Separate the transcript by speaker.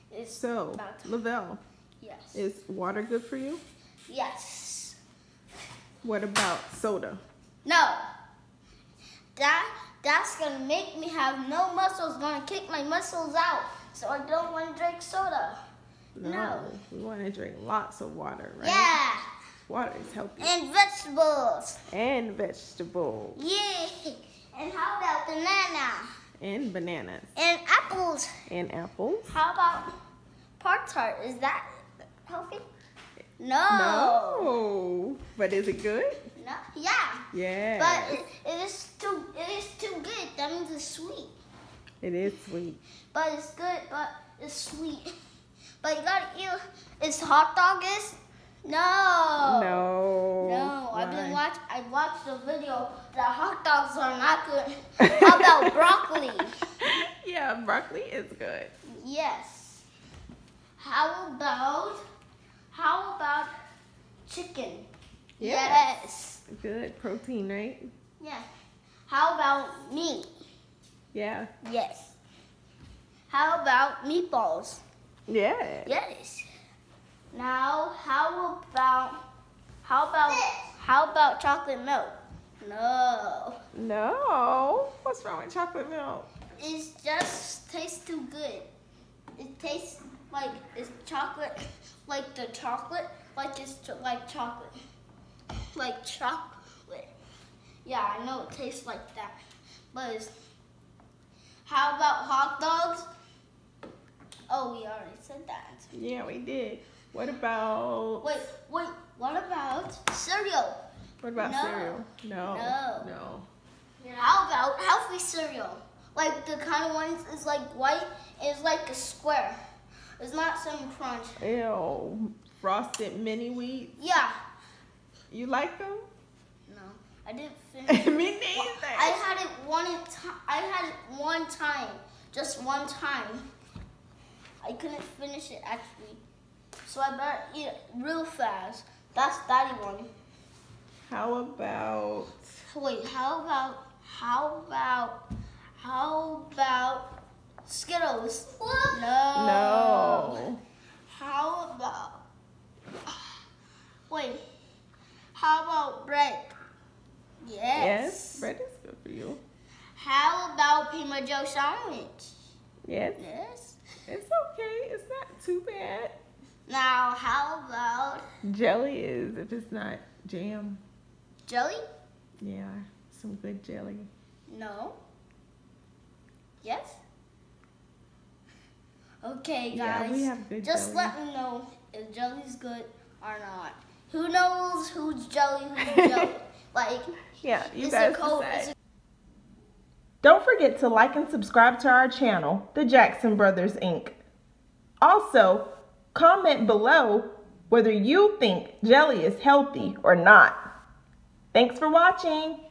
Speaker 1: So, Lavelle,
Speaker 2: Yes.
Speaker 1: is water good for you?
Speaker 2: Yes.
Speaker 1: What about soda?
Speaker 2: No. That's gonna make me have no muscles. Gonna kick my muscles out. So I don't want to drink soda. No.
Speaker 1: We want to drink lots of water, right?
Speaker 2: Yeah.
Speaker 1: Water is healthy.
Speaker 2: And vegetables.
Speaker 1: And vegetables.
Speaker 2: Yeah. And how about banana?
Speaker 1: And bananas.
Speaker 2: And apples.
Speaker 1: And apples.
Speaker 2: How about Pop-Tart? Is that healthy? No.
Speaker 1: No. But is it good?
Speaker 2: No. Yeah.
Speaker 1: Yeah.
Speaker 2: But it is too good. That means it's sweet.
Speaker 1: It is sweet.
Speaker 2: But it's good, but it's sweet. But you gotta eat. It's hot dog is? No.
Speaker 1: No.
Speaker 2: No.
Speaker 1: Why?
Speaker 2: I watched the video. The hot dogs are not good. How about broccoli?
Speaker 1: Yeah, broccoli is good.
Speaker 2: Yes. How about chicken? Yes.
Speaker 1: Good protein, right?
Speaker 2: Yeah. How about meat?
Speaker 1: Yeah.
Speaker 2: Yes. How about meatballs?
Speaker 1: Yeah.
Speaker 2: Yes. Now, how about chocolate milk? No.
Speaker 1: No. What's wrong with chocolate milk?
Speaker 2: It just tastes too good. It tastes like it's chocolate, like the chocolate, like it's like chocolate. Like chocolate. Yeah, I know it tastes like that. But how about hot dogs? Oh, we already said that.
Speaker 1: Yeah, we did. What about...
Speaker 2: Wait. What about cereal?
Speaker 1: What about
Speaker 2: No.
Speaker 1: cereal? No.
Speaker 2: How about healthy cereal? Like the kind of ones is like white. It's like a square. It's not some crunch.
Speaker 1: Ew. Frosted mini wheat.
Speaker 2: Yeah.
Speaker 1: You like them?
Speaker 2: No, I didn't finish.
Speaker 1: Me neither.
Speaker 2: I had it one time. Just one time. I couldn't finish it actually. So I better eat it real fast. That's Daddy one.
Speaker 1: How about...
Speaker 2: Wait, how about Skittles?
Speaker 1: No.
Speaker 2: How about... Wait, how about bread?
Speaker 1: Yes, bread is good for you.
Speaker 2: How about Primo Joe sandwich?
Speaker 1: Yes.
Speaker 2: Yes.
Speaker 1: It's okay. It's not too bad.
Speaker 2: Now, how about
Speaker 1: Jelly is, if it's not jam.
Speaker 2: jelly?
Speaker 1: Yeah, some good jelly.
Speaker 2: No. Yes? Okay, guys.
Speaker 1: Yeah, we have good
Speaker 2: Just
Speaker 1: jelly.
Speaker 2: let me know if jelly's good or not. Who knows who's jelly, who's jelly? Like,
Speaker 1: Yeah, you
Speaker 2: is
Speaker 1: guys
Speaker 2: it cold?
Speaker 1: decide.
Speaker 2: Is it
Speaker 1: Don't forget to like and subscribe to our channel, The Jackson Brothers, Inc. Also, comment below whether you think jelly is healthy or not. Thanks for watching.